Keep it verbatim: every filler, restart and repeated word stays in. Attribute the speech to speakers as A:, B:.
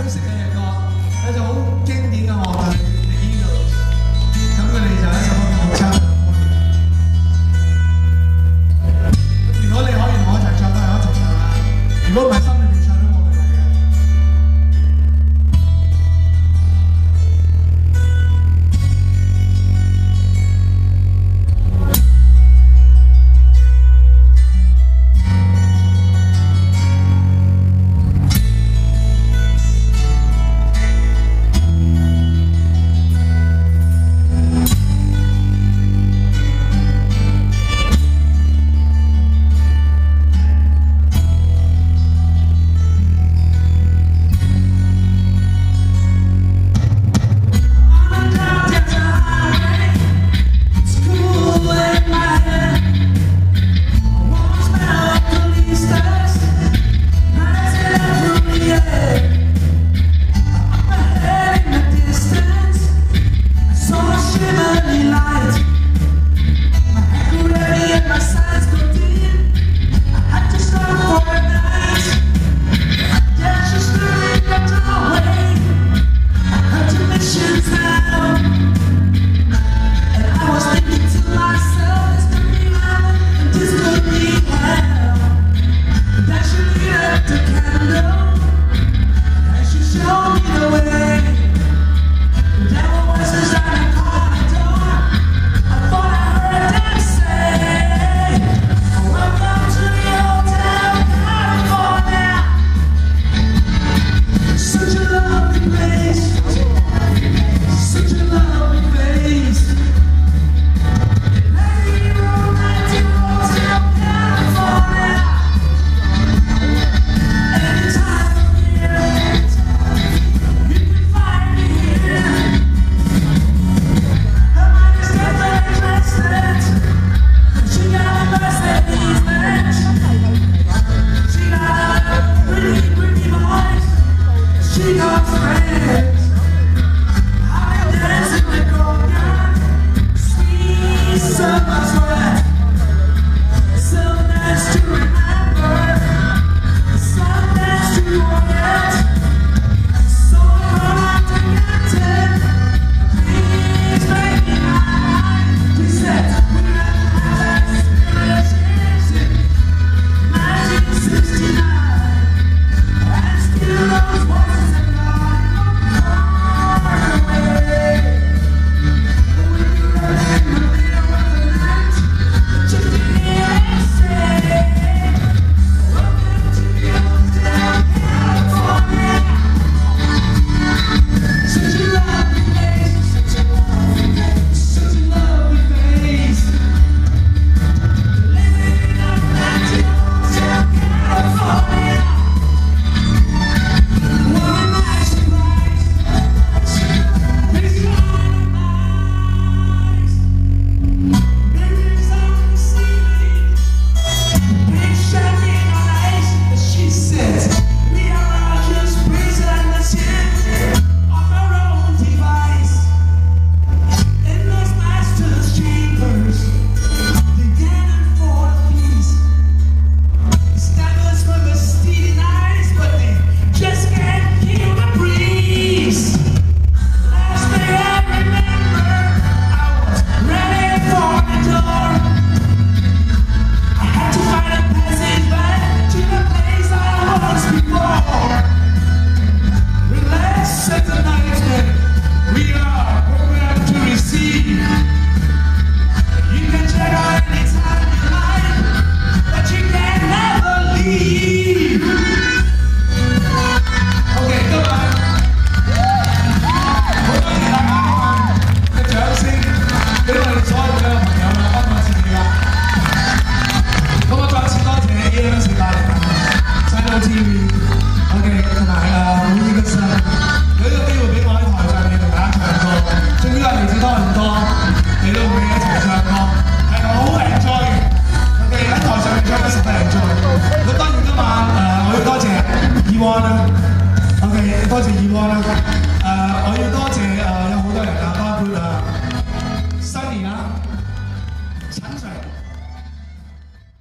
A: 識嘅歌，有隻好經典嘅樂隊 The Eagles， 咁佢哋就一首歌叫《唱》。如果你可以同我一齊唱，都係我一齊唱啦。如果唔係心裏面唱都冇問題嘅。OK， 同埋誒 Mohegan Sun， 有呢個機會俾我喺台上面同大家唱歌，終於係嚟自多倫多嚟到會一齊唱歌，係好 enjoy 嘅。OK， 喺台上面唱得實係 enjoy。咁當然今晚誒、呃，我要多謝 Ewan 啦。OK， 多謝 Ewan 啦。誒、呃，我要多謝誒、呃、有好多人啊，包括誒 Sunny 啦、陳 Sir。